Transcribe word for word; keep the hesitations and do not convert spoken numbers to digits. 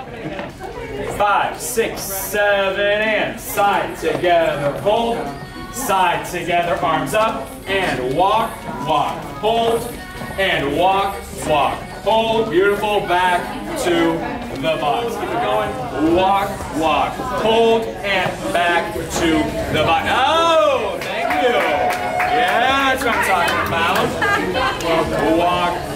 Five, six, seven, and side together, pull. Side together, arms up, and walk, walk, hold, and walk, walk, hold. Beautiful, back to the box. Keep it going. Walk, walk, hold, and back to the box. Oh, thank you. Yeah, that's what I'm talking about. Walk,